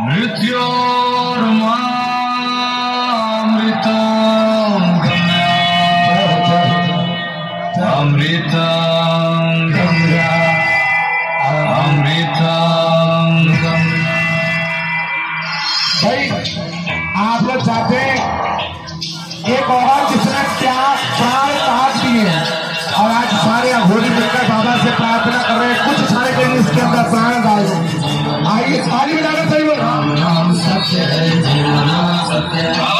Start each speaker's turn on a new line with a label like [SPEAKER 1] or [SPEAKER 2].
[SPEAKER 1] भाई आप लोग चाहते हैं एक और जिसने क्या प्राण काट दिए और आज सारे अघोरी मिलकर बाबा से प्रार्थना कर रहे हैं कुछ सारे दिन इसके अंदर प्राण डाल दो। आइए ताली बजाकर सही बोल।